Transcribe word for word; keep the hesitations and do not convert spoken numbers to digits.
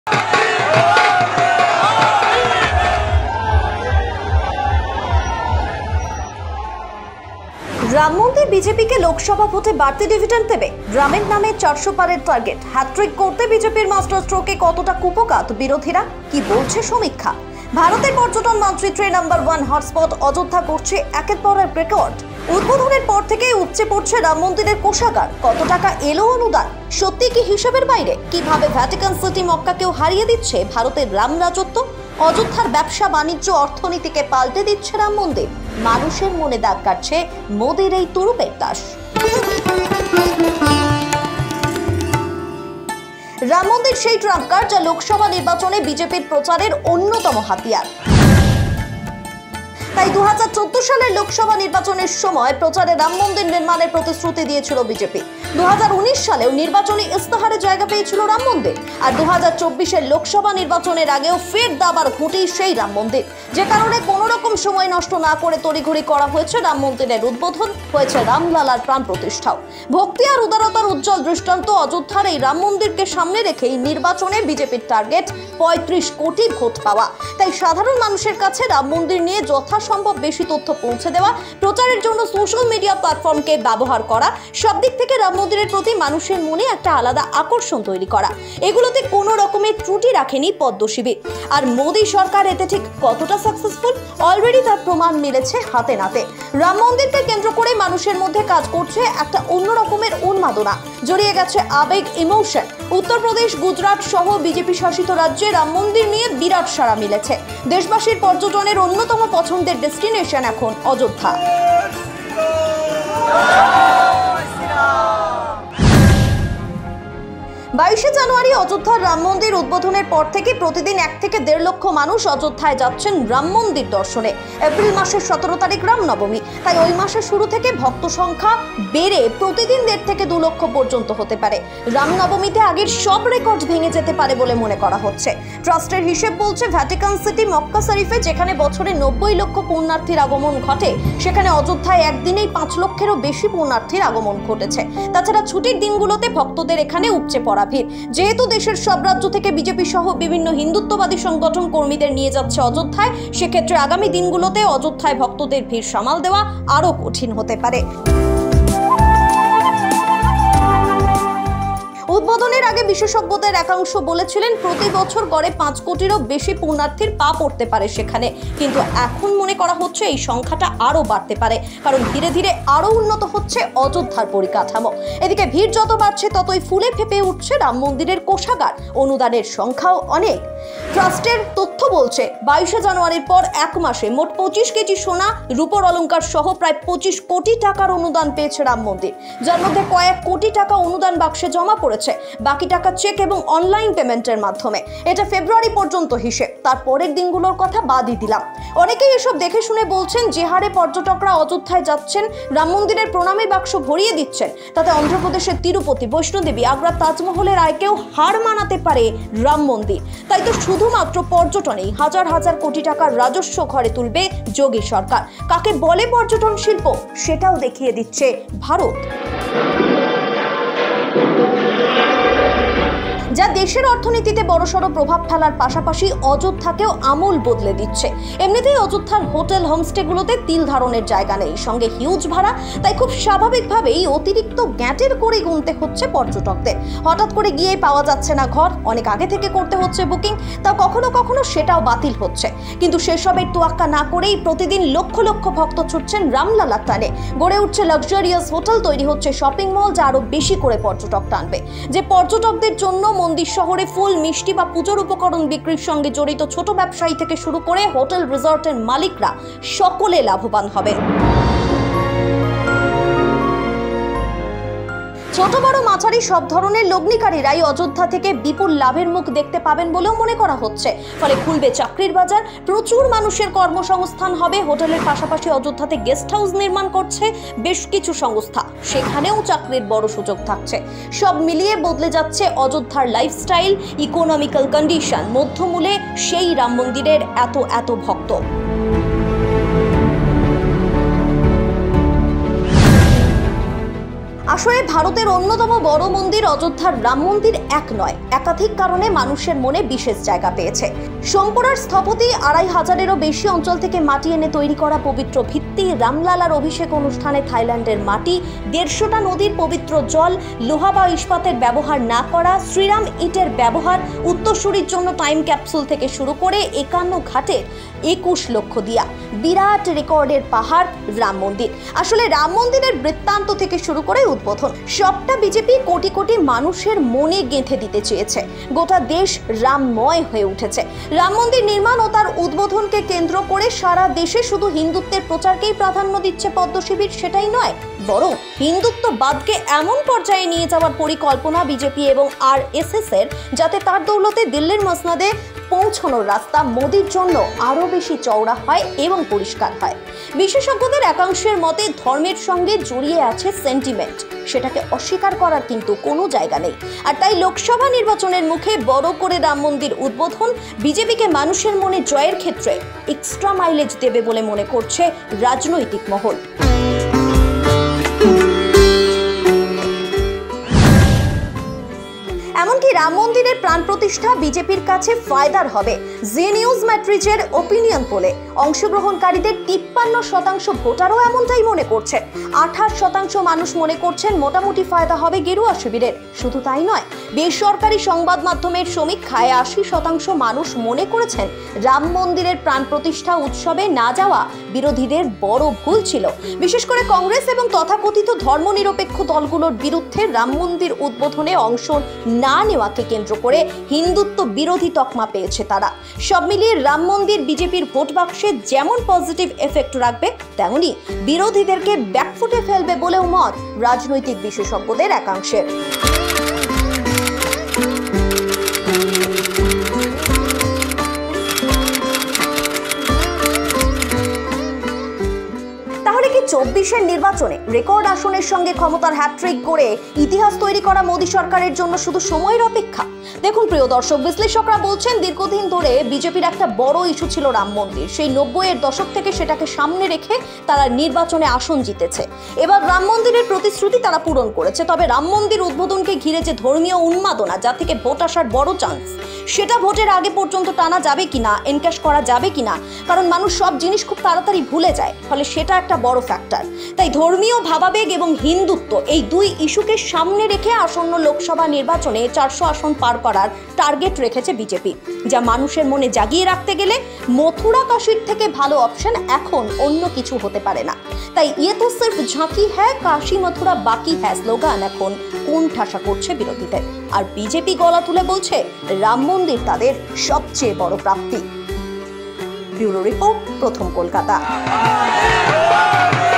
রাম মন্দির বিজেপিকে লোকসভা ভোটে বাড়তি ডিভিডেন্ড দেবে। রামের নামে চারশো পারের টার্গেট। হ্যাট্রিক করতে বিজেপির মাস্টার স্ট্রোকে কতটা কুপোকাত বিরোধীরা, কি বলছে সমীক্ষা? ভারতের পর্যটন মানচিত্রে নাম্বার ওয়ান হটস্পট অযোধ্যা করছে একের পর এক রেকর্ড। উদ্বোধনের পর থেকেই উপচে পড়ছে রাম মন্দিরের কোষাগার। কত টাকা এলো অনুদান? সত্যি কি হিসেবের বাইরে? কিভাবে ভ্যাটিকান সিটি মক্কাকেও হারিয়ে দিচ্ছে ভারতের রাম রাজত্ব? অযোধ্যার ব্যবসা বাণিজ্য অর্থনীতিকে পাল্টে দিচ্ছে রাম মন্দির। মানুষের মনে দাগ কাটছে মোদির এই তুরুপের দাস। রাম মন্দির সেই ট্রাম্প কার্ড যা লোকসভা নির্বাচনে বিজেপির প্রচারের অন্যতম হাতিয়ার। তাই দু হাজার চোদ্দ সালের লোকসভা নির্বাচনের সময় প্রচারে রাম মন্দির নির্মাণের প্রতিশ্রুতি দিয়েছিল বিজেপি। দু হাজার উনিশ সালেও নির্বাচনী ইস্তাহারে জায়গা পেয়েছিল রাম মন্দির। আর দু হাজার চব্বিশের লোকসভা নির্বাচনের আগেও ফের দাবার ঘুঁটি সেই রাম মন্দির, যে কারণে কোনো রকম সময় নষ্ট না করে তড়িঘড়ি করা হয়েছে রাম মন্দিরের উদ্বোধন, হয়েছে রামলালার প্রাণ প্রতিষ্ঠাও। ভক্তি আর উদারতার উজ্জ্বল দৃষ্টান্ত অযোধ্যার এই রাম মন্দিরকে সামনে রেখেই নির্বাচনে বিজেপির টার্গেট পঁয়ত্রিশ কোটি ভোট পাওয়া। তাই সাধারণ মানুষের কাছে রাম মন্দির নিয়ে যথাসম্ভব বেশি তথ্য পৌঁছে দেওয়া, প্রচারের জন্য সোশ্যাল মিডিয়া প্ল্যাটফর্মকে ব্যবহার করা, সব দিক থেকে রাম মন্দিরের প্রতি মানুষের মনে একটা আলাদা আকর্ষণ তৈরি করা, এগুলোতে কোনো রকমের ত্রুটি রাখেনি পদ্ম শিবির। আর মোদী সরকার এতে ঠিক কতটা সাকসেসফুল, অলরেডি তার প্রমাণ মিলেছে হাতে নাতে। রাম মন্দিরকে কেন্দ্র করে মানুষের মধ্যে কাজ করছে একটা অন্য রকমের উন্মাদনা, জড়িয়ে গেছে আবেগ, ইমোশন। উত্তরপ্রদেশ, গুজরাট সহ বিজেপি শাসিত রাজ্যে রাম মন্দির নিয়ে বিরাট সাড়া মিলেছে। দেশবাসীর পর্যটনের অন্যতম পছন্দের ডেস্টিনেশন এখন অযোধ্যা। বাইশে জানুয়ারি অযোধ্যার রাম মন্দির উদ্বোধনের পর থেকে প্রতিদিন এক থেকে দেড় লক্ষ মানুষ অযোধ্যায় যাচ্ছেন রাম মন্দির দর্শনে। এপ্রিল মাসের সতেরো তারিখ রামনবমী, তাই ওই মাসের শুরু থেকে ভক্ত সংখ্যা বেড়ে প্রতিদিন দেড় থেকে দু লক্ষ পর্যন্ত হতে পারে। রামনবমীতে আগের সব রেকর্ড ভেঙে যেতে পারে বলে মনে করা হচ্ছে। ট্রাস্টের হিসেব বলছে ভ্যাটিকান সিটি মক্কা শরীফে যেখানে বছরে নব্বই লক্ষ পুণ্যার্থীর আগমন ঘটে, সেখানে অযোধ্যায় একদিনেই পাঁচ লক্ষেরও বেশি পুণ্যার্থীর আগমন ঘটেছে। তাছাড়া ছুটির দিনগুলোতে ভক্তদের এখানে উপচে পড়া ভিড়। যেহেতু দেশের সব রাজ্য থেকে বিজেপি সহ বিভিন্ন হিন্দুত্ববাদী সংগঠন কর্মীদের নিয়ে যাচ্ছে অযোধ্যায়, সেক্ষেত্রে আগামী দিনগুলোতে অযোধ্যায় ভক্তদের ভিড় সামাল দেওয়া আরো কঠিন হতে পারে। উদ্বোধনের আগে বিশেষজ্ঞদের একাংশ বলেছিলেন প্রতি বছর গড়ে পাঁচ কোটিরও বেশি পুণ্যার্থীর পা পড়তে পারে সেখানে, কিন্তু এখন মনে করা হচ্ছে এই সংখ্যাটা আরো বাড়তে পারে, কারণ ধীরে ধীরে আরো উন্নত হচ্ছে অযোধ্যার পরিকাঠামো। এদিকে ভিড় যত বাড়ছে ততই ফুলে ফেপে উঠছে রাম মন্দিরের কোষাগার, অনুদানের সংখ্যাও অনেক। ট্রাস্টের তথ্য বলছে বাইশে জানুয়ারির পর এক মাসে মোট পঁচিশ কেজি সোনা, রূপোর অলংকার সহ প্রায় পঁচিশ কোটি টাকার অনুদান পেয়েছে রাম মন্দির, যার মধ্যে কয়েক কোটি টাকা অনুদান বাক্সে জমা পড়েছে, বাকি টাকা চেক এবং অনলাইন পেমেন্টের মাধ্যমে। এটা ফেব্রুয়ারি পর্যন্ত হিসেব, তার পরের দিনগুলোর কথা বাদই দিলাম। অনেকেই এসব দেখে শুনে বলছেন যে হারে পর্যটকরা অযোধ্যায় যাচ্ছেন, রাম মন্দিরের প্রণামী বাক্স ভরিয়ে দিচ্ছেন, তাতে অন্ধ্রপ্রদেশের তিরুপতি, বৈষ্ণোদেবী, আগ্রার তাজমহলের আয়কেও হার মানাতে পারে রাম মন্দির। তাই তো শুধুমাত্র পর্যটনেই হাজার হাজার কোটি টাকার রাজস্ব ঘরে তুলবে যোগী সরকার। কাকে বলে পর্যটন শিল্প, সেটাও দেখিয়ে দিচ্ছে ভারত, যা দেশের অর্থনীতিতে বড়সড় প্রভাব ফেলার পাশাপাশি অযোধ্যাকেও আমূল বদলে দিচ্ছে। এমনিতেই অযোধ্যার হোটেল, হোমস্টেগুলোতে তিল ধারণের জায়গা নেই, সঙ্গে হিউজ ভাড়া। তাই খুব স্বাভাবিকভাবেই অতিরিক্ত গ্যাটের করে গুনতে হচ্ছে পর্যটকদের। হঠাৎ করে গিয়ে পাওয়া যাচ্ছে না ঘর, অনেক আগে থেকে করতে হচ্ছে বুকিং, তা কখনো কখনো সেটাও বাতিল হচ্ছে। কিন্তু সেসবের তোয়াক্কা না করেই প্রতিদিন লক্ষ লক্ষ ভক্ত ছুটছেন রামলালার টানে। গড়ে উঠছে লাক্সারিয়াস হোটেল, তৈরি হচ্ছে শপিং মল, যা আরো বেশি করে পর্যটক টানবে। যে পর্যটকদের জন্য মন্দির শহরে ফুল, মিষ্টি বা পুজোর উপকরণ বিক্রির সঙ্গে জড়িত ছোট ব্যবসায়ী থেকে শুরু করে হোটেল রিসর্টের মালিকরা সকলে লাভবান হবে। ছোট বড় মাঝারি সব ধরনের লগ্নিকারীরাই অযোধ্যা থেকে বিপুল লাভের মুখ দেখতে পাবেন বলেও মনে করা হচ্ছে। ফলে খুলবে চাকরির বাজার, প্রচুর মানুষের কর্মসংস্থান হবে। হোটেলের পাশাপাশি অযোধ্যাতে গেস্ট হাউস নির্মাণ করছে বেশ কিছু সংস্থা, সেখানেও চাকরির বড় সুযোগ থাকছে। সব মিলিয়ে বদলে যাচ্ছে অযোধ্যার লাইফস্টাইল, ইকোনমিক্যাল কন্ডিশন, মধ্যমূলে সেই রাম মন্দিরের এত এত ভক্ত। আসলে ভারতের অন্যতম বড় মন্দির অযোধ্যার রাম মন্দির এক নয়, একাধিক কারণে মানুষের মনে বিশেষ জায়গা পেয়েছে। সোমপুরার স্থপতি আড়াই হাজারেরও বেশি অঞ্চল থেকে মাটি এনে তৈরি করা পবিত্র ভিত্তি, রামলালার অভিষেক অনুষ্ঠানে থাইল্যান্ডের মাটি, দেড়শোটা নদীর পবিত্র জল, লোহা বা ইস্পাতের ব্যবহার না করা, শ্রীরাম ইটের ব্যবহার, উত্তরসূরির জন্য টাইম ক্যাপসুল থেকে শুরু করে একান্ন ঘাটের একুশ লক্ষ দিয়া, বিরাট রেকর্ডের পাহাড় রাম মন্দির। আসলে রাম মন্দিরের বৃত্তান্ত থেকে শুরু করে উদ্বোধন সবটা বিজেপি কোটি কোটি মানুষের মনে গেঁথে দিতে চেয়েছে। গোটা দেশ রামময় হয়ে উঠেছে। রাম মন্দির নির্মাণ ও তার উদ্বোধনকে কেন্দ্র করে সারা দেশে শুধু হিন্দুত্বের প্রচারকেই প্রাধান্য দিচ্ছে পদ্ম শিবির, সেটাই নয়, বরং হিন্দুত্ববাদকে এমন পর্যায়ে নিয়ে যাওয়ার পরিকল্পনা বিজেপি এবং আর এস এস এর, যাতে তার দৌলতে দিল্লির মসনদে পৌঁছানোর রাস্তা মোদির জন্য আরো বেশি চওড়া হয় এবং পরিষ্কার হয়। বিশেষজ্ঞদের একাংশের মতে ধর্মের সঙ্গে জড়িয়ে আছে সেন্টিমেন্ট, সেটাকে অস্বীকার করার কিন্তু কোনো জায়গা নেই। আর তাই লোকসভা নির্বাচনের মুখে বড় করে রাম মন্দির উদ্বোধন বিজেপিকে মানুষের মনে জয়ের ক্ষেত্রে এক্সট্রা মাইলেজ দেবে বলে মনে করছে রাজনৈতিক মহল। এমনকি রাম মন্দিরের প্রাণ প্রতিষ্ঠা বিজেপির কাছে ফায়দার হবে। জি নিউজ ম্যাট্রিজের ওপিনিয়ন পোলে অংশগ্রহণকারীদের তিপ্পান্ন শতাংশ ভোটারও এমনটাই মনে করছে। আঠাশ শতাংশ মানুষ মনে করছেন মোটামুটি ফায়দা হবে গেরুয়া শিবিরের। শুধু তাই নয়, বেসরকারি সংবাদ মাধ্যমের সমীক্ষায় আশি শতাংশ মানুষ মনে করেছেন রাম মন্দিরের প্রাণ প্রতিষ্ঠা উৎসবে না যাওয়া বিরোধীদের বড় ভুল ছিল। বিশেষ করে কংগ্রেস এবং তথাকথিত ধর্মনিরপেক্ষ দলগুলোর বিরুদ্ধে রাম মন্দির উদ্বোধনে অংশ না নেওয়াকে কেন্দ্র করে হিন্দুত্ব বিরোধী তকমা পেয়েছে তারা। সব মিলিয়ে রাম মন্দির বিজেপির ভোট বাক্সে যেমন পজিটিভ এফেক্ট রাখবে, তেমনি বিরোধীদেরকে ব্যাকফুটে ফেলবে বলেও মত রাজনৈতিক বিশেষজ্ঞদের একাংশের। চব্বিশের নির্বাচনে রেকর্ড আসনের সঙ্গে ক্ষমতার হ্যাট্রিক করে ইতিহাস তৈরি করা মোদী সরকারের জন্য শুধু সময়ের অপেক্ষা। দেখুন প্রিয় দর্শক, বিশ্লেষকরা বলছেন দীর্ঘদিন ধরে বিজেপির একটা বড় ইস্যু ছিল রাম মন্দির। সেই নব্বইয়ের দশক থেকে সেটাকে সামনে রেখে তারা নির্বাচনে আসন জিতেছে। এবার রাম মন্দিরের প্রতিশ্রুতি তারা পূরণ করেছে। তবে রাম মন্দির উদ্বোধনকে ঘিরে যে ধর্মীয় উন্মাদনা, যা থেকে ভোট আসার বড় চান্স, সেটা ভোটের আগে পর্যন্ত টানা যাবে কিনা, এনক্যাশ করা যাবে কিনা, কারণ মানুষ সব জিনিস খুব তাড়াতাড়ি ভুলে যায়, ফলে সেটা একটা বড় ফ্যাক্টর। তাই ধর্মীয় ভাবাবেগ এবং হিন্দুত্ব এই দুই ইস্যুকে সামনে রেখে আসন্ন লোকসভা নির্বাচনে চারশো আসন পার করার টার্গেট রেখেছে বিজেপি, যা মানুষের মনে জাগিয়ে রাখতে গেলে মথুরা কাশীর থেকে ভালো অপশন এখন অন্য কিছু হতে পারে না। তাই ইয়ে তো সির্ফ ঝাঁকি হ্যায়, কাশী মথুরা বাকি হ্যায় স্লোগান এখন কোন ঠাসা করছে বিরোধীদের। আর বিজেপি গলা তুলে বলছে রাম মন্দির তাদের সবচেয়ে বড় প্রাপ্তি। ব্যুরো রিপোর্ট, প্রথম কলকাতা।